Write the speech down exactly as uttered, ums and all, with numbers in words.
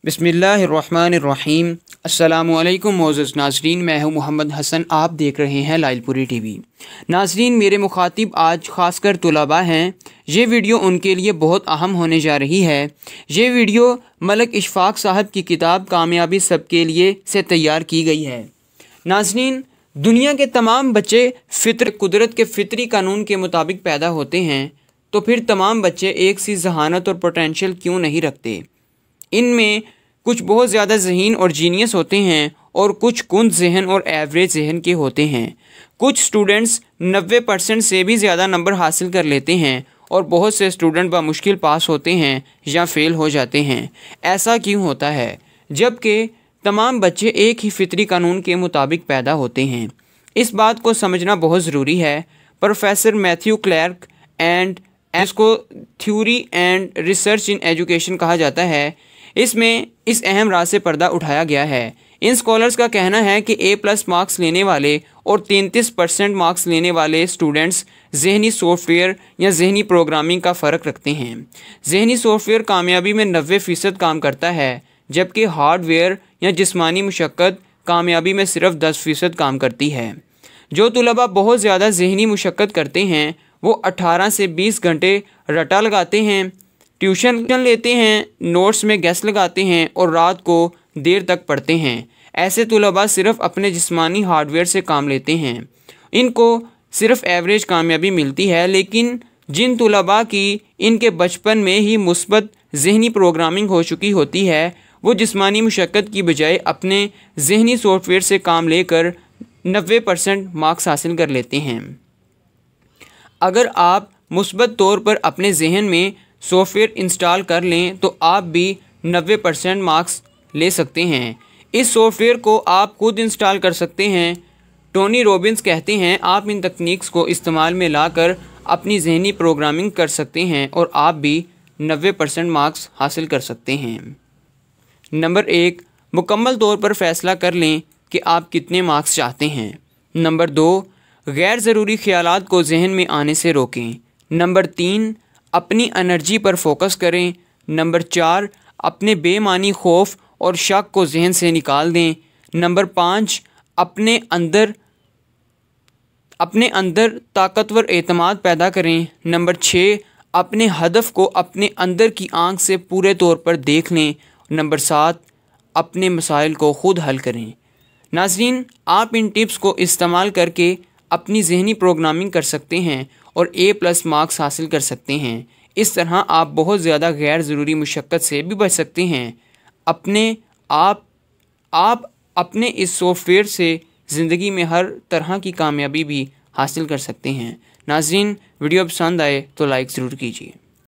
बिस्मिल्लाहिर्रहमानिर्रहीम। अस्सलामुअलैकुम मोअज़्ज़ज़ नाज़रीन, मैं हूं मोहम्मद हसन। आप देख रहे हैं लाइलपुरी टीवी। नाज़रीन, मेरे मुखातिब आज ख़ासकर तुलबा हैं। ये वीडियो उनके लिए बहुत अहम होने जा रही है। ये वीडियो मलक इशफ़ाक़ साहब की किताब कामयाबी सबके लिए से तैयार की गई है। नाज़रीन, दुनिया के तमाम बच्चे फ़ित्र कुदरत के फ़ितरी कानून के मुताबिक पैदा होते हैं, तो फिर तमाम बच्चे एक सी जहानत और पोटेंशियल क्यों नहीं रखते? इनमें कुछ बहुत ज़्यादा ज़हीन और जीनियस होते हैं और कुछ कुंद जहन और एवरेज जहन के होते हैं। कुछ स्टूडेंट्स नब्बे परसेंट से भी ज़्यादा नंबर हासिल कर लेते हैं और बहुत से स्टूडेंट बामुश्किल पास होते हैं या फेल हो जाते हैं। ऐसा क्यों होता है, जबकि तमाम बच्चे एक ही फितरी कानून के मुताबिक पैदा होते हैं? इस बात को समझना बहुत ज़रूरी है। प्रोफेसर मैथ्यू क्लैर्क एंड इसको theory and research in education कहा जाता है। इसमें इस अहम राज से पर्दा उठाया गया है। इन स्कॉलर्स का कहना है कि ए प्लस मार्क्स लेने वाले और तैंतीस परसेंट मार्क्स लेने वाले स्टूडेंट्स जहनी सॉफ्टवेयर या जहनी प्रोग्रामिंग का फ़र्क रखते हैं। जहनी सॉफ्टवेयर कामयाबी में नब्बे फ़ीसद काम करता है, जबकि हार्डवेयर या जिस्मानी मुशक्क़त कामयाबी में सिर्फ दस फ़ीसद काम करती है। जो तुलबा बहुत ज़्यादा जहनी मुशक्क़त करते हैं वो अठारह से बीस घंटे रटा लगाते हैं, ट्यूशन लेते हैं, नोट्स में गैस लगाते हैं और रात को देर तक पढ़ते हैं। ऐसे तुलबा सिर्फ अपने जिस्मानी हार्डवेयर से काम लेते हैं। इनको सिर्फ एवरेज कामयाबी मिलती है। लेकिन जिन तुलबा की इनके बचपन में ही मुस्बत जहनी प्रोग्रामिंग हो चुकी होती है, वो जिस्मानी मुशक्क़त की बजाय अपने जहनी सॉफ्टवेयर से काम लेकर नब्बे परसेंट मार्क्स हासिल कर लेते हैं। अगर आप मुस्बत तौर पर अपने जहन में सॉफ्टवेयर इंस्टॉल कर लें तो आप भी नब्बे परसेंट मार्क्स ले सकते हैं। इस सॉफ्टवेयर को आप खुद इंस्टॉल कर सकते हैं। टोनी रॉबिन्स कहते हैं, आप इन तकनीक्स को इस्तेमाल में लाकर अपनी जहनी प्रोग्रामिंग कर सकते हैं और आप भी नब्बे परसेंट मार्क्स हासिल कर सकते हैं। नंबर एक, मुकम्मल तौर पर फ़ैसला कर लें कि आप कितने मार्क्स चाहते हैं। नंबर दो, गैर ज़रूरी ख़यालात को जहन में आने से रोकें। नंबर तीन, अपनी एनर्जी पर फोकस करें। नंबर चार, अपने बेमानी खौफ और शक को जहन से निकाल दें। नंबर पाँच, अपने अंदर अपने अंदर ताकतवर एतमाद पैदा करें। नंबर छः, अपने हदफ को अपने अंदर की आँख से पूरे तौर पर देख लें। नंबर सात, अपने मसाइल को ख़ुद हल करें। नाज़रीन, आप इन टिप्स को इस्तेमाल करके अपनी जहनी प्रोग्रामिंग कर सकते हैं और ए प्लस मार्क्स हासिल कर सकते हैं। इस तरह आप बहुत ज़्यादा गैर ज़रूरी मुशक्क़त से भी बच सकते हैं। अपने आप आप अपने इस सॉफ्टवेयर से ज़िंदगी में हर तरह की कामयाबी भी हासिल कर सकते हैं। नाज़रीन, वीडियो पसंद आए तो लाइक ज़रूर कीजिए।